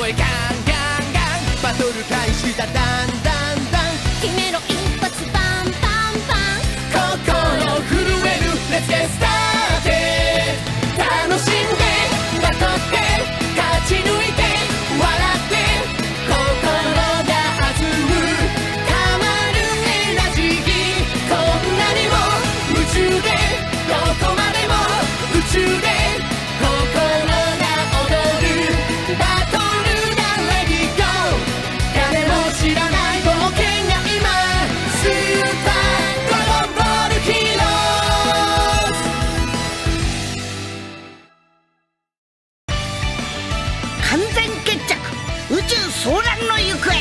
声ガンガンガン、バトル開始だ、ダンダンダン、 決めろ一発バンバンバン、 心震えるレッツゲッスターテ、楽しんでバトって勝ち抜いて笑って心が弾む、変わるエナジー、こんなにも夢中でどこまでも宇宙で心が踊る、バトルだレディゴー、誰も知らない冒険が今スーパードラゴンボールヒーローズ。 完全決着、宇宙騒乱の行方。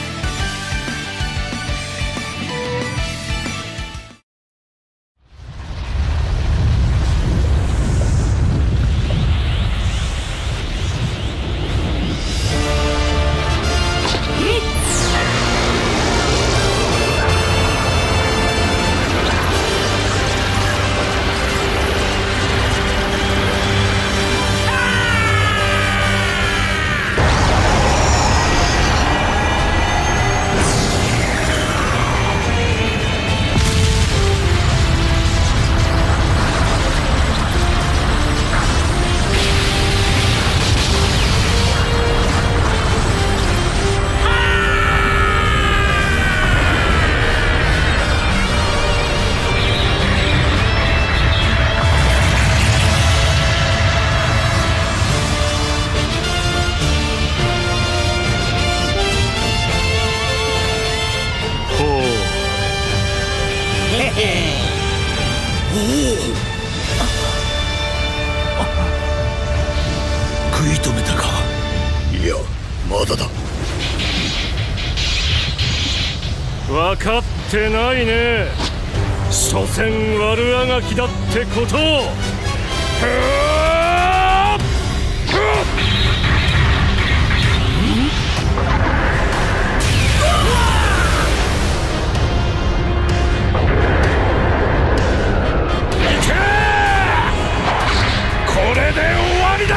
食い止めたか。いやまだだ。 分かってないね。所詮悪あがきだってこと。これで終わりだ。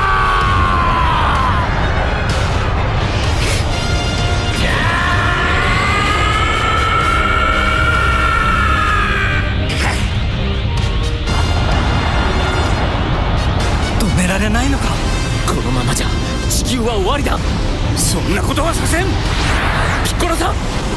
止められないのか。このままじゃ地球は終わりだ。 そんなことはさせん。 ピッコロさん、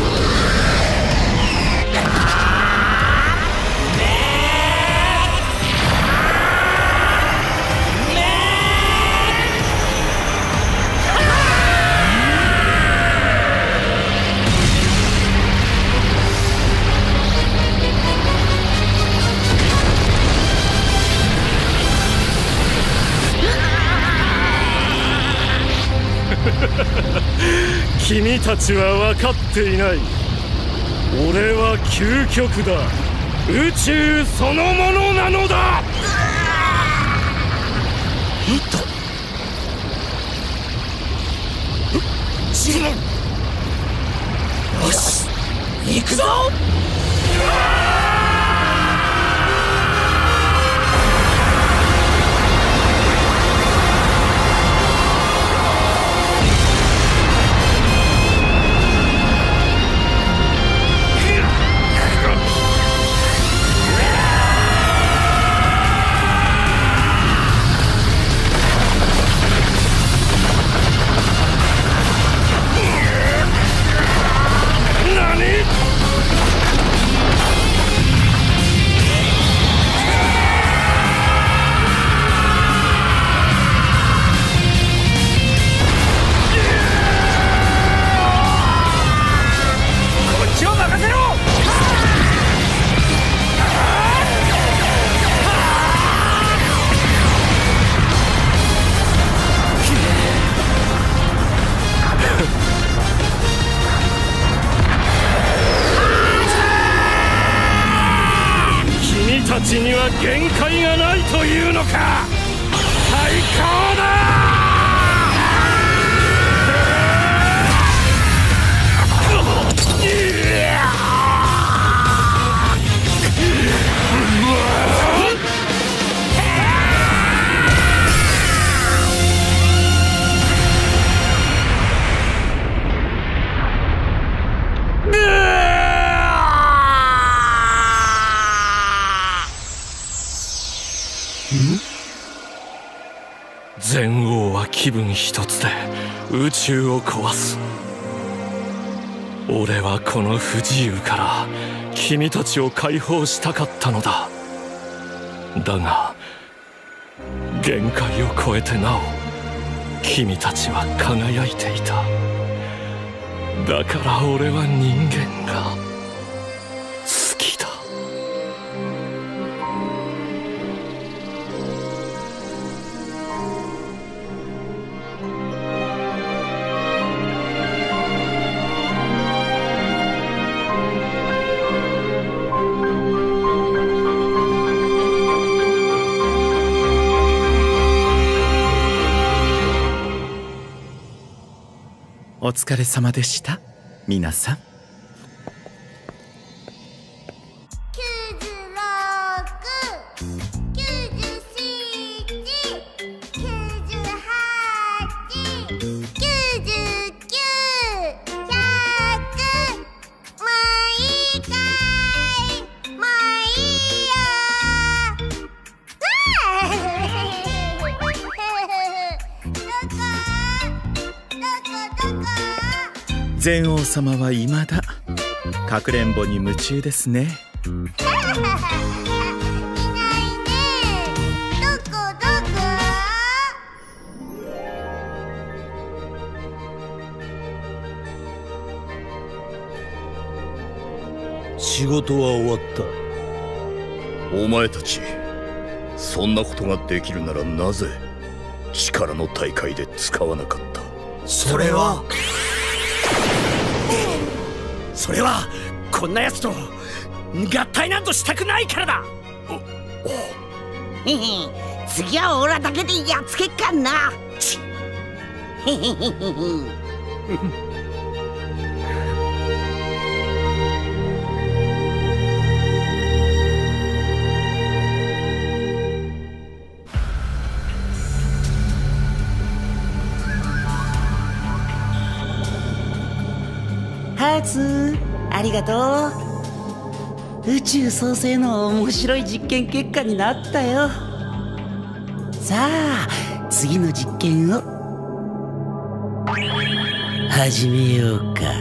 君たちは分かっていない。俺は究極だ。宇宙そのものなのだ。 ジモン、よし行くぞ。 たちには限界がないというのか。最高だ。 全王は気分一つで宇宙を壊す。俺はこの不自由から君たちを解放したかったのだ。だが限界を超えてなお君たちは輝いていた。だから俺は人間が好きだ。 お疲れ様でした皆さん。禅王様は未だかくれんぼに夢中ですね。 いないね。どこどこ。仕事は終わった。お前たちそんなことができるならなぜ力の大会で使わなかった？ それはこんなやつと合体なんとしたくないからだ。 へへ、次はオラだけでやっつけっかんな。へへへへへ。ハーツありがとう。宇宙創生の面白い実験結果になったよ。さあ次の実験を始めようか。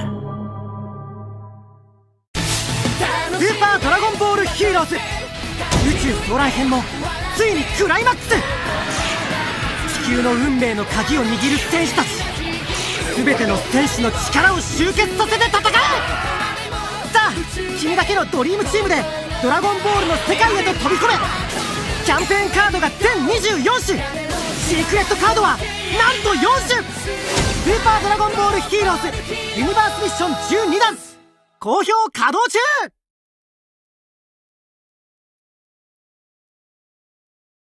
スーパードラゴンボールヒーローズ宇宙ソーラー編もついにクライマックス。地球の運命の鍵を握る戦士たち、全ての戦士の力を集結させて戦う。さあ君だけのドリームチームでドラゴンボールの世界へと飛び込め。キャンペーンカードが全24種、シークレットカードはなんと4種。スーパードラゴンボールヒーローズユニバースミッション12弾好評稼働中。